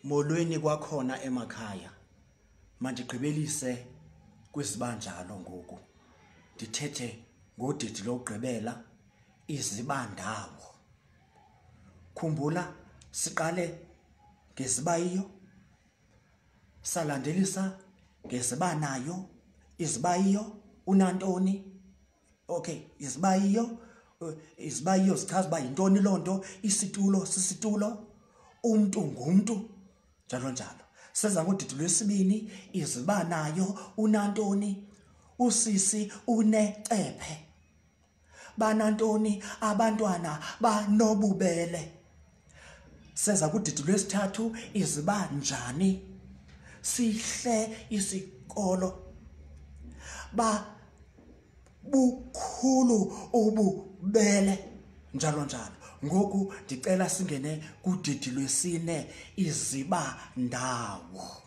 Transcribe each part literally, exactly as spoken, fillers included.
Molweni kwakhona emakhaya. Mandigqibelise kwizibanjalo ngoku. Ndithethe ngodidi lokugqibela izibandawo. Khumbula siqale ngezibayiyo, salandelisa ngezibanayo, izibayiyo unantoni. Okay, izibayiyo izibayiyo zichaza uba yintoni loo nto, isitulo sisitulo, umntu ngumntu, njalo njalo. Seza ngodidi lwesibini, izibanayo unantoni, usisi unecephe, banantoni abantwana banobubele. Seza kudidi lwesithathu, izibanjani, sihle isikolo, ba bukhulu ububele, njalo njalo. Ngoku ndicela singene kudidi lwesine, izibandawo.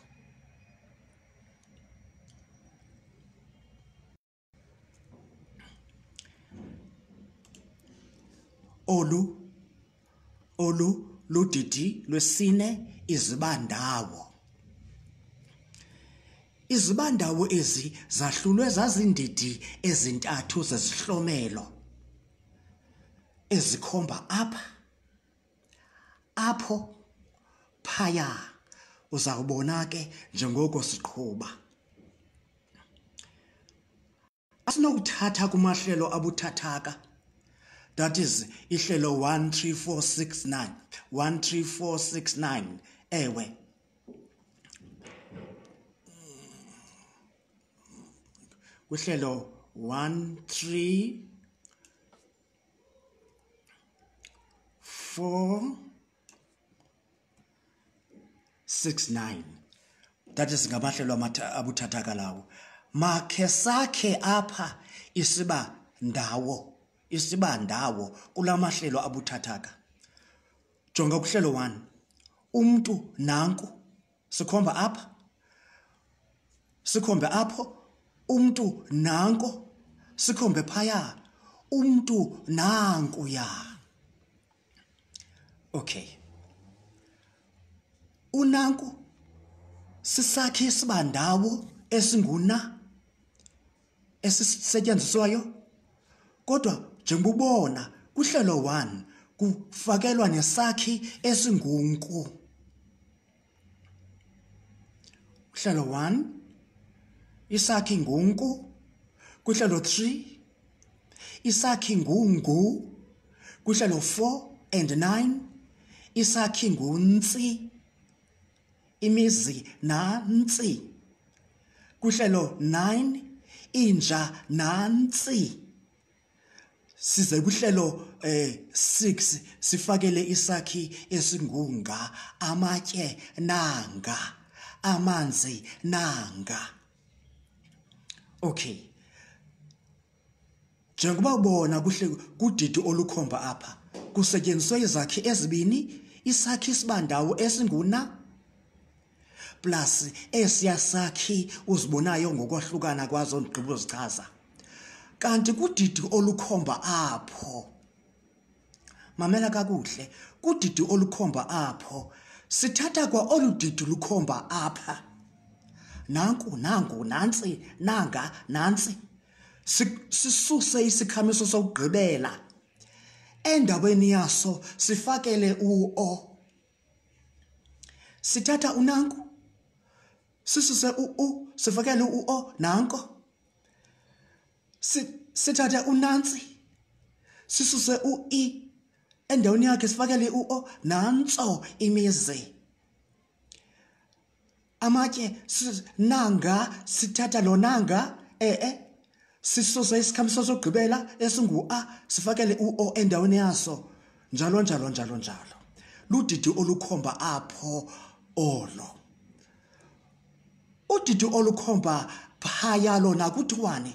Olu olu ludidi lwesine, izibandawo. Izibandawo ezi zahlulwe zazindidi ezintathu zezihlomelo ezikhomba apha, apho, phaya. Uzawubona ke njengoko siqhuba. Asinokuthatha kumahlelo abuthathaka, that is ihlelo one three four six nine, one three four six nine, ewe. Kuhlelo one three four six nine, that is ngamahlelo abuthathaka lawo. Makhe sakhe apha isiba ndawo, isiba ndawo kulamahlelo abuthathaka. Jonga kuhlelo one, umntu nanku, sikhomba apha, sikhombe apho, umntu nanko, sikhombe phaya, umntu nankuya. Okay. Unanku sisakhe isibandawo esinguna esisetyenziswayo, kodwa njengobona kuhlelo one kufakelwa nesakhi esingunku. Kuhlelo one isakhi ngunku, kuhlelo three isakhi ngungu, kuhlelo four and nine isakhi nguntsi, imizi nantsi, kuhlelo nine inja nantsi. Size kuhlelo eh six sifakele isakhi esingunga, amatye nanga, amanzi nanga. Okay. Njengoba ubona kuhle kudidi olukhomba apha, kusetyenziswe izakhi ezibini, isakhi isibandawo esinguna plus esiya sakhi uzibonayo ngokwahlukana kwazo ndigqibo zichaza. Kanti kudidi olukhomba apho, mamela kakuhle, kudidi olukhomba apho sithatha kwa oludidi lukhomba apha, nanku nanku nantsi nanga nantsi, sisuse isikhamiso sokugqibela, endaweni yaso sifakele u-o. Sithatha unanku, sisuse u-u, sifakele u-o nanko. Sithatha unantsi, sisuse u-i, endaweni yakhe sifakele u-o, nantso imizi. Amatye nanga, sithatha lo nanga, e-e, sisuse isikhamiso sokugqibela esingu-a, sifakele u-o endaweni yaso, njalo njalo njalo njalo. Ludidi olukhomba apho olo. Udidi olukhomba phaya lona kuthiwane.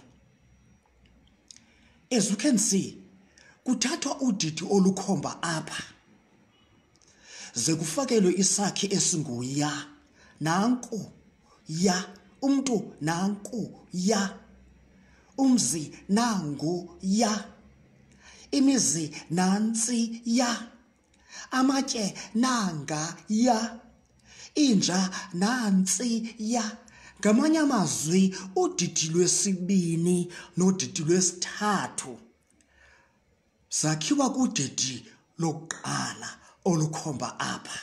As you can see, kuthathwa udidi olukhomba apha, ze kufakelwe isakhi esinguya, nanku ya, umntu nanku ya, umzi nangu ya, imizi nantsi ya, amatye nanga ya, inja nansi ya. Ngamanye amazwi udidi lwesibini nodidi lwesithathu zakhiwa kudidi lokuqala olukhomba apha.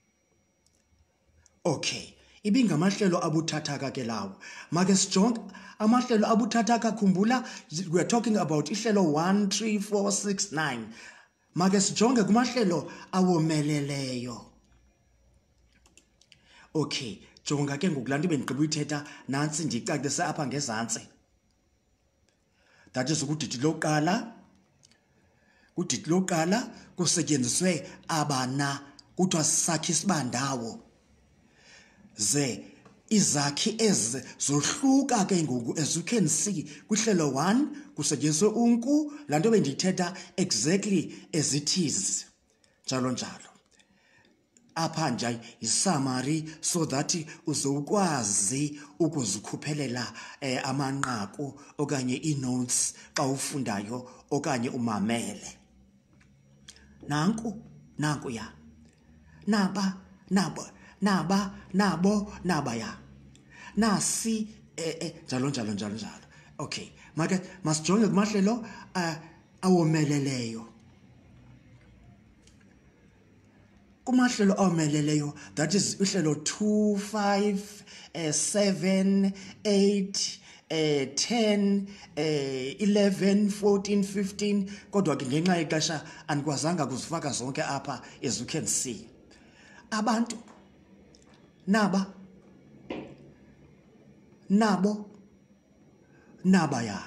Okay, ibingamahlelo abuthathaka ke lawo. Make sijonge amahlelo abuthathaka, khumbula we are talking about ihlelo one three four six nine. Make sijonge kumahlelo awomeleleyo. Okay, jonga ke ngokulanto bendigqiba uyithetha nansi ndicacise apha ngezantsi. That is ukudidi lokuqala. Udidi lokuqala kusetyenziswe abana kuthiwa sisakhi sibandawo. Ze izakhi ezi zohluka ke ngoku, as you can see kwihlelo one kusetyenziswe unku, laa nto bendiyithetha exactly as it is, njalo njalo. Apha nje yi-summary so that uzokwazi ukuzikhuphelela eh, amanqaku okanye ii-notes xa ufundayo okanye umamele. Nanku, nanku ya. Naba, nabo, naba, nabo, naba ya. Nasi, eh, eh, njalo njalo njalo njalo. Okay, make masijonge kumahlelo uh, awomeleleyo. Kumahlelo awomeleleyo, that is uhlelo two, five, uh, seven, eight, uh, ten, uh, eleven, fourteen, fifteen. Kodwa ke ngenxa yexesha andikwazanga kuzifaka zonke apha, as you can see. Abantu naba, nabo, nabaya.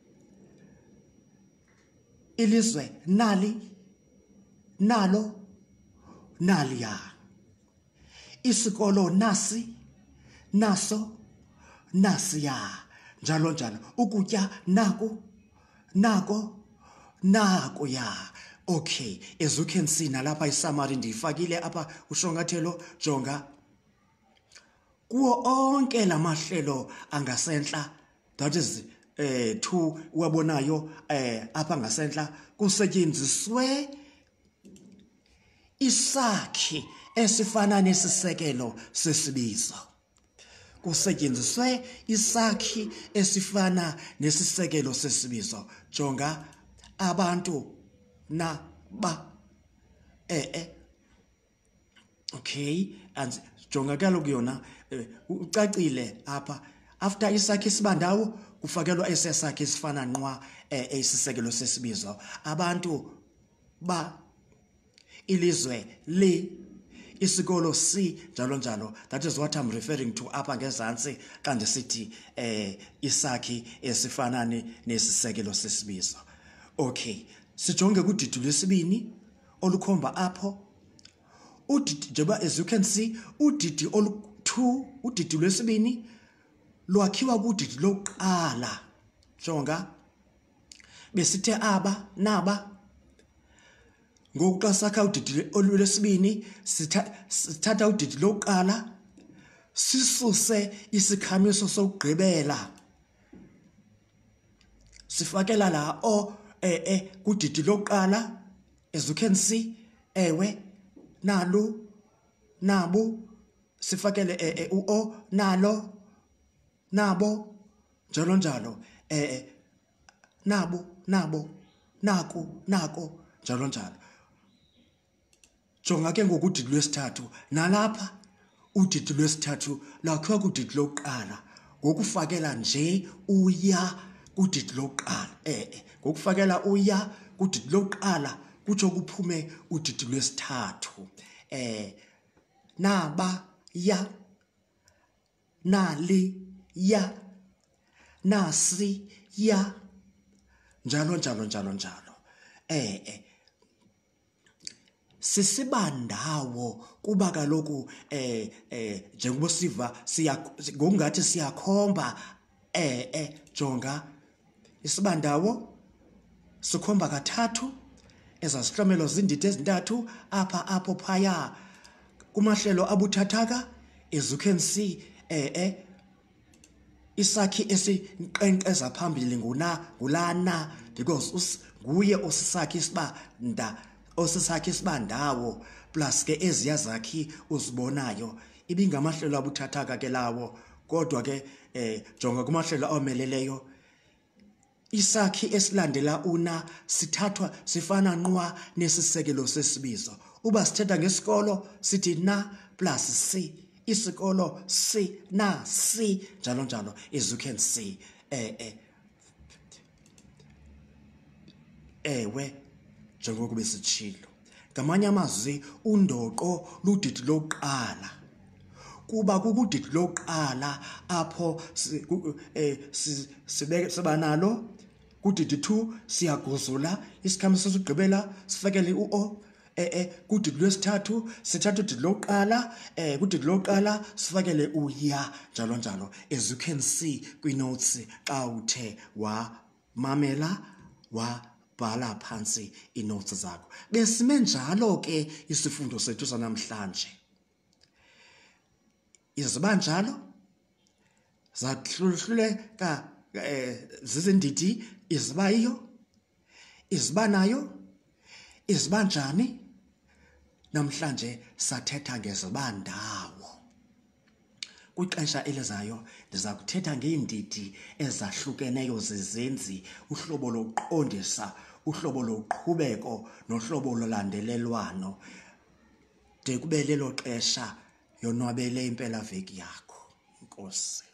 Ilizwe nali, nalo, naliya. Isikolo nasi, naso, nasiya. Njalo njalo. Ukutya naku, nako, nakuya. Okay, as you can see nalapha isummary ndiyifakile apha ushongathelo, jonga. Kuwo onke lamahlelo angasentla, that is eh two wabonayo eh apha ngasentla, kusetyenziswe isakhi esifana nesisekelo sesibizo. Kusetyenziswe isakhi esifana nesisekelo sesibizo. Jonga abantu na ba eh eh. Okay, and jonga kaloku yona ucacile apha, after isakhi sibandawo kufakelwa esesakhi esifana nqwa esisekelo sesibizo. Abantu ba, ilizwe li, isikolo si, njalo njalo. That is what I'm referring to apha ngezantsi xa ndisithi eh isakhi esifana nesisekelo sesibizo. Okay, sijonge kudidi lwesibini olukhomba apho. Udidi njengoba as you can see udidi olu two, udidi lwesibini lwakhiwa kudidi lokuqala. Jonga besithe aba naba. Ngoku xa sakha udidi olwesibini sithatha udidi lokuqala sisuse isikhamiso sokugqibela, sifakela la o eh eh kudidi lokuqala, as you can see. Ewe, nalu, nabu, sifakele eh eh u-o, nalo, nabo, njalo njalo. Eh nabo, nabo, naku, nako, njalo njalo. Jonga ke ngokudidi lwesithathu, nalapha udidi lwesithathu lakhiwa kudidi lokuqala ngokufakela nje uya kudidi lokuqala. Eh ngokufakela uya kudidi lokuqala kutsho kuphume udidi lwesithathu. Eh naba ya, nali ya, nasi ya, njalo njalo njalo njalo. Eh eh sisibandawo kuba kaloku eh eh njengoba siva siya ngokungathi siyakhomba. Eh eh jonga isibandawo sikhomba kathathu, ezasihlomelo zindidi ezintathu apha apho phaya kumahlelo abuthathaka. As you can see eh eh isakhi esiqenqeza phambili nguna ngulana, because nguye osisakhi isibanda osisakhi isibandawo plus ke eziya zakhi uzibonayo ibingamahlelo abuthathaka ke lawo kodwa ke eh jonga kumahlelo omeleleyo isakhi esilandela una sithathwa sifana nqwa nesisekelo sesibizo uba sithetha ngesikolo sithi na plus c isikolo c na c njalo njalo as you can see eh eh ewe njengokuba sitshilo ngamanye amazwi undoqo ludidi lokuqala kuba kukudidi lokuqala apho eh sibeke sibanalo kudidi two siyaguzula isikhamiso sokugqibela sifakele u-o eh eh kudidi lwesithathu sithatha udidi lokuqala eh kudidi lokuqala sifakele uya njalo njalo as you can see kwi notes xa uthe wa mamela wa bhala phansi inotes zakho besime njalo ke isifundo sethu sanamhlanje iziba njalo zahluleka zizindidi iziba iyo iziba nayo iziba njani namhlanje sathetha ngezibandawo kwixesha elizayo ndiza kuthetha ngeendidi ezahlukeneyo zezenzi uhlobo lokuqondisa uhlobo loqhubeko nohlobo lolandelelwano de kube lelo xesha yonwabele impela veki yakho inkosi